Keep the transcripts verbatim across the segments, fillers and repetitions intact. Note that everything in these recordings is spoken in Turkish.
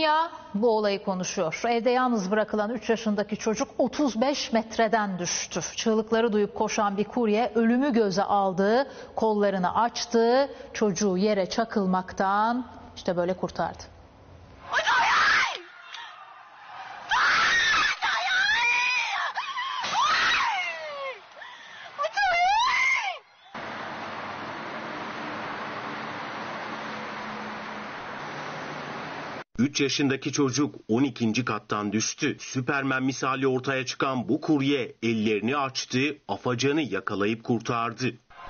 Dünya bu olayı konuşuyor. Evde yalnız bırakılan üç yaşındaki çocuk otuz beş metreden düştü. Çığlıkları duyup koşan bir kurye ölümü göze aldı, kollarını açtı, çocuğu yere çakılmaktan işte böyle kurtardı. üç yaşındaki çocuk on ikinci kattan düştü. Süpermen misali ortaya çıkan bu kurye ellerini açtı, afacanı yakalayıp kurtardı.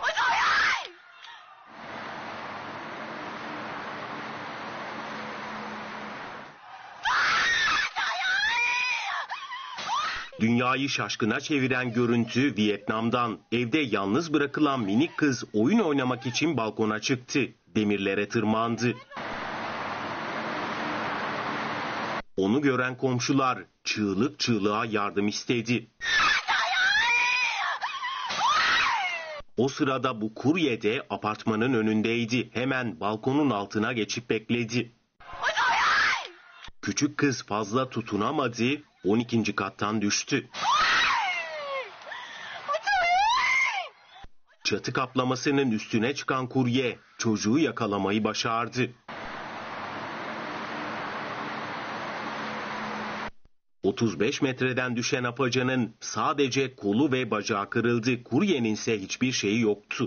Dünyayı şaşkına çeviren görüntü Vietnam'dan. Evde yalnız bırakılan minik kız oyun oynamak için balkona çıktı. Demirlere tırmandı. Onu gören komşular çığlık çığlığa yardım istedi. O sırada bu kurye de apartmanın önündeydi. Hemen balkonun altına geçip bekledi. Küçük kız fazla tutunamadı, on ikinci kattan düştü. Çatı kaplamasının üstüne çıkan kurye çocuğu yakalamayı başardı. otuz beş metreden düşen afacanın sadece kolu ve bacağı kırıldı. Kuryenin ise hiçbir şeyi yoktu.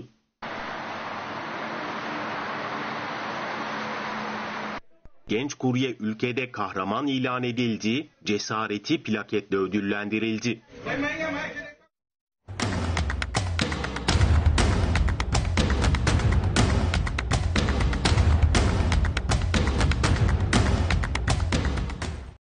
Genç kurye ülkede kahraman ilan edildi, cesareti plaketle ödüllendirildi.